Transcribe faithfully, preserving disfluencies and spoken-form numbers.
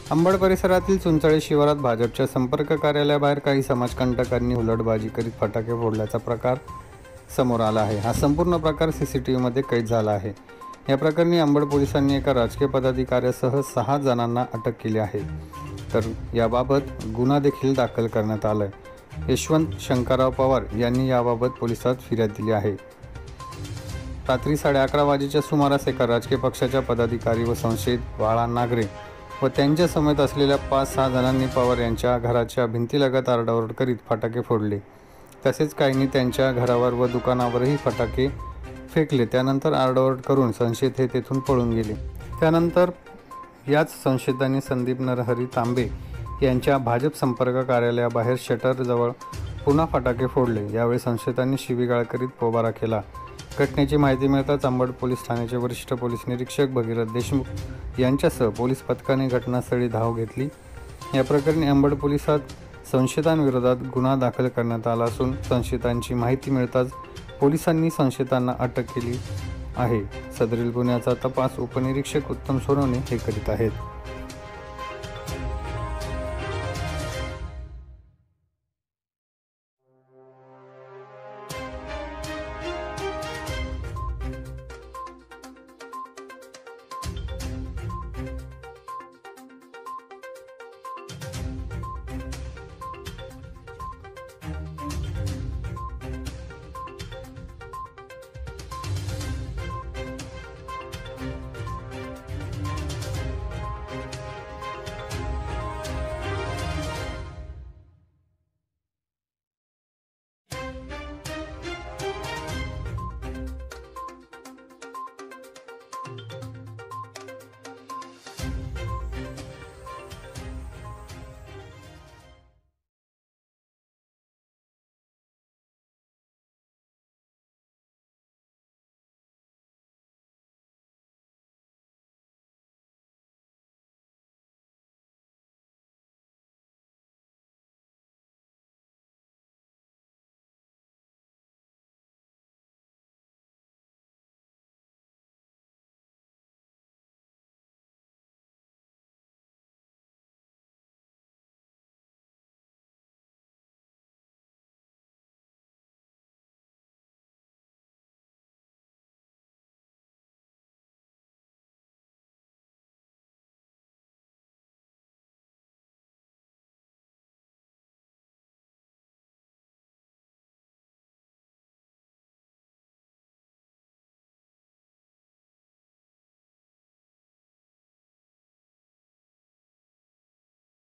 अंबड परिसरातील चुंचळे शिवारात भाजपच्या संपर्क कार्यालयाबाहेर काही समाजकंटकांनी हुलडबाजी करीत फटाके फोडल्याचा प्रकार समोर आला आहे। हा संपूर्ण प्रकार सीसीटीव्हीमध्ये कैद झाला आहे। या प्रकरणी अंबड पोलिसांनी एका राजकीय पदाधिकाऱ्यासह सहा जणांना अटक केली आहे, तर याबाबत गुन्हा देखील दाखल करण्यात आला आहे। यशवंत शंकरराव पवार यांनी याबाबत पोलिसात फिर्याद दिली आहे। रात्री साडे अकरा वाजेच्या सुमारास एका राजकीय पक्षाच्या पदाधिकारी व संशयित बाळा नागरे व त्यांच्या समेत असलेल्या पाच सहा जणांनी पवार यांच्या घराच्या भिंतीलगत आरडाओरड करीत फटाके फोडले। तसेच काहींनी त्यांच्या घरावर व दुकानावरही फटाके फेकले। त्यानंतर आरडाओरड करून संशयित हे तेथून पळून गेले। त्यानंतर याच संशयितांनी संदीप नरहरी तांबे यांच्या भाजप संपर्क कार्यालयाबाहेर शटरजवळ पुन्हा फटाके फोडले। यावेळी संशयितांनी शिवीगाळ करीत पोबारा केला। घटनेची माहिती मिळताच अंबड पोलीस ठाण्याचे वरिष्ठ पोलीस निरीक्षक भगीरथ देशमुख यांच्यासह पोलीस पथकाने घटनास्थळी धाव घेतली। या प्रकरणी अंबड पोलिसात संशयितांविरोधात गुन्हा दाखल करण्यात आला असून संशयितांची माहिती मिळताच पोलिसांनी संशयितांना अटक केली आहे। सदरील गुन्ह्याचा तपास उपनिरीक्षक उत्तम सोनवणे हे करीत आहेत।